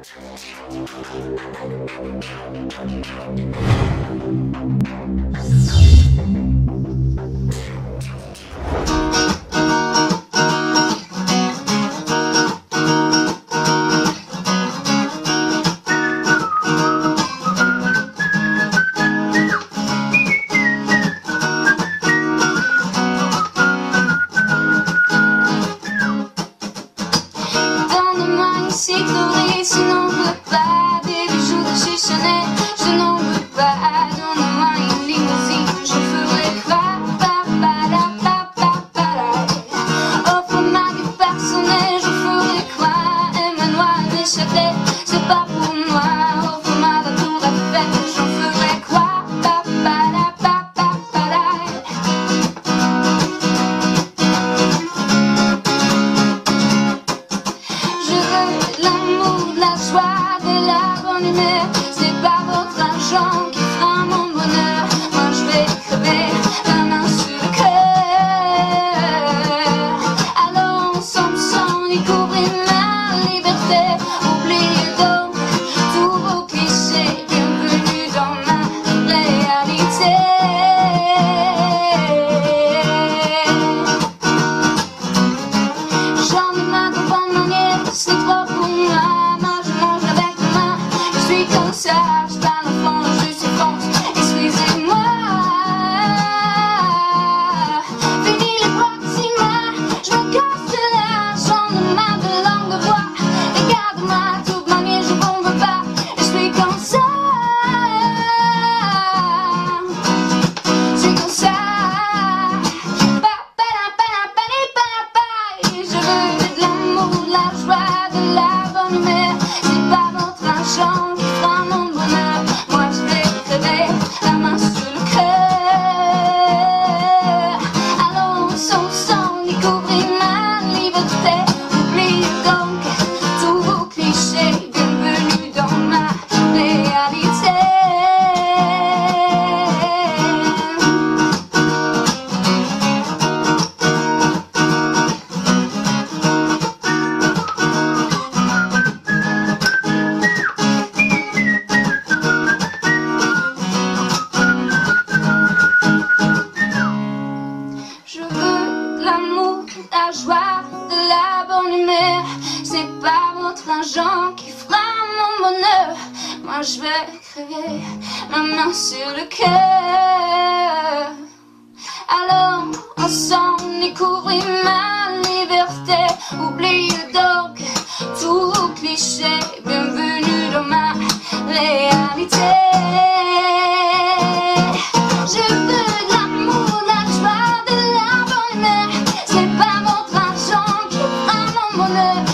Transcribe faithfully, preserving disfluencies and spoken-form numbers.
Cyclerie, sinon je veux pas des bijoux de chez Chanel, je n'en veux pas. Donne-moi une limousine, je ferai quoi? Pa pa la pa pa pa la. Offre ma vie personnelle, je ferai quoi? Et ma noix d'échappée, c'est pas pour moi. Offre ma tour Eiffel, j'en ferai quoi? Pa pa la pa pa pa la. Je veux l'amour, la joie, de la bonne humeur. C'est pas votre argent qui fera mon bonheur. Moi je vais crever la main sur le cœur. Alors ensemble sans découvrir ma liberté. Oubliez donc tous vos clichés. Bienvenue dans ma réalité. J'en ai marre de bonne manière, c'est trop pour moi. Moi je mange avec ma main, je suis comme ça. Je parle enfant, je suis fonce, excusez-moi. Fini les proxima, je me casse là. J'en ai marre de langue de bois. Regarde-moi, de toute manière je bombe pas, je suis comme ça. Je suis comme ça. Pa pa la pa la pa li pa pa. Je veux de l'amour, de la joie, de la bonne humeur. C'est pas votre argent qui fera mon bonheur. Moi je vais crever la main sur le cœur. Allons ensemble sans découvrir ma liberté. Oubliez donc tous vos clichés. Bienvenue dans ma réalité. Je veux de l'amour, de la joie, de la bonne humeur. C'est pas votre argent qui fera mon bonheur. Moi je vais crever la main sur le cœur. Alors ensemble découvrir ma liberté. Oubliez donc tous vos clichés. Bienvenue dans ma réalité. Je veux de l'amour, de la joie, de la bonne humeur. C'est pas votre argent qui fera mon bonheur.